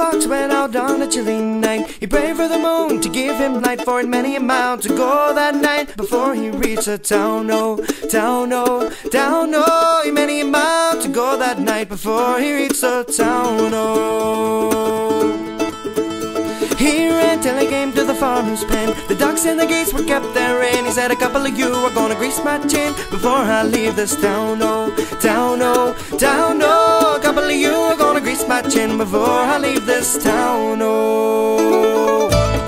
fox went out on a chilly night. He prayed for the moon to give him light, for it many a mile to go that night before he reached a town. Oh, town, oh, town, oh. Many a mile to go that night before he reached a town. Oh. He ran till he came to the farmer's pen. The ducks and the geese were kept therein. He said, a couple of you are gonna grease my chin before I leave this town. Oh, town, oh, town, oh. A couple of you are gonna grease my chin before I leave this town. Oh.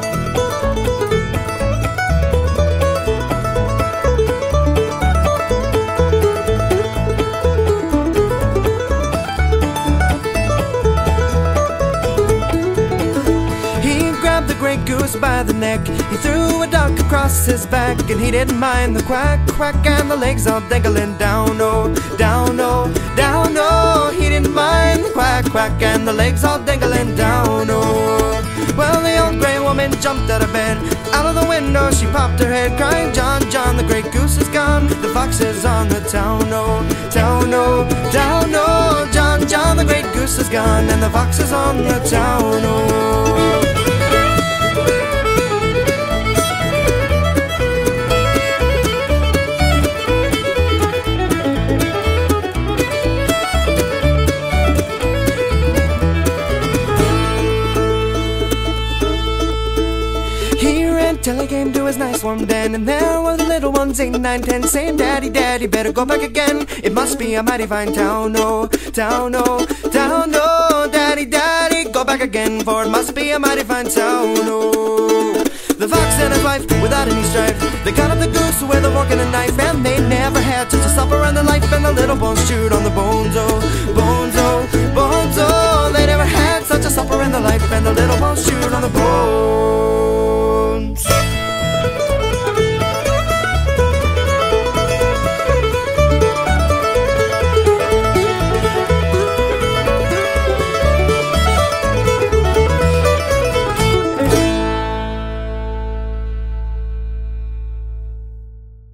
Goose by the neck, he threw a duck across his back, and he didn't mind the quack, quack, and the legs all dangling down, oh, down, oh, down, oh. He didn't mind the quack, quack, and the legs all dangling down, oh. Well, the old grey woman jumped out of bed. Out of the window she popped her head, crying, John, John, the great goose is gone. The fox is on the town, oh, town, oh, town, oh. John, John, the great goose is gone, and the fox is on the town, oh. Till he came to his nice warm den, and there were the little ones, 8, 9, 10, saying, Daddy, Daddy, better go back again. It must be a mighty fine town, oh, town, oh, town, oh. Daddy, Daddy, go back again, for it must be a mighty fine town, oh. The fox and his wife, without any strife, they cut up the goose with a fork and a knife, and they never had such a supper in their life, and the little bones chewed on the bones, oh, bones, oh, bones, oh. They never had such a supper in their life, and the little bones chewed on the bones.